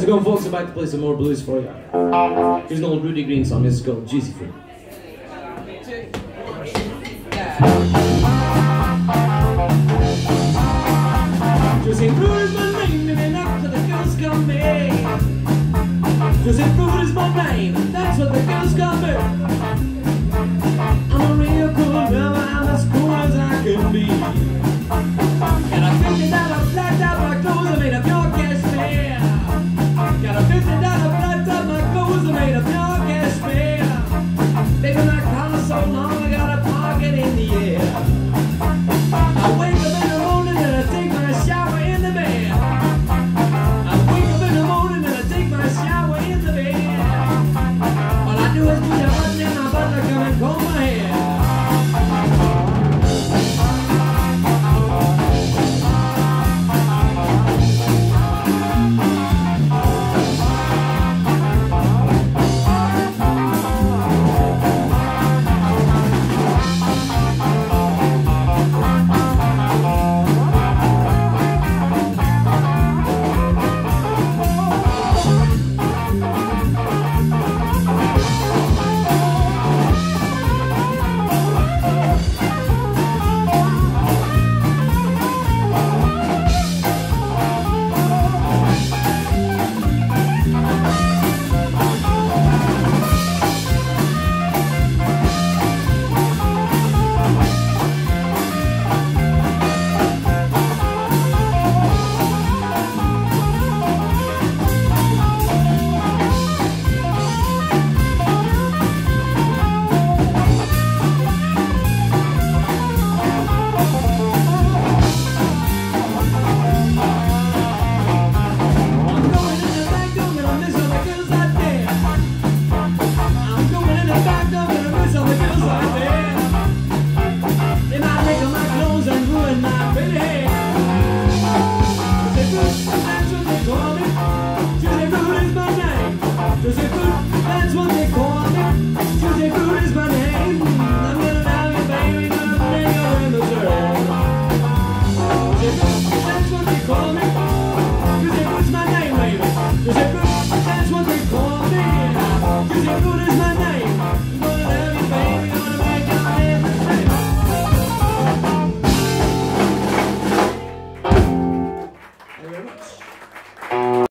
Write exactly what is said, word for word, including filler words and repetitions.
How's it going, folks? I'm back to play some more blues for you. Here's an old Rudy Green song. This is called Juicy Fruit. Juicy fruit is my name, living up to the girls call me. Juicy fruit is my name, that's what the girls call me. I'm a real cool girl, I'm as cool as I can be. And I fifty dollar flat top, my clothes are made of your cashmere. Got a fifty dollar flat top, my clothes are made of your cashmere. Baby, my collar's so long, I got a pocket in the air. I wake up in the morning and I take my shower in the bed. I wake up in the morning and I take my shower in the bed. All I do is push a button and my butler come and comb my hair. That's what they call me. Juicy fruit is my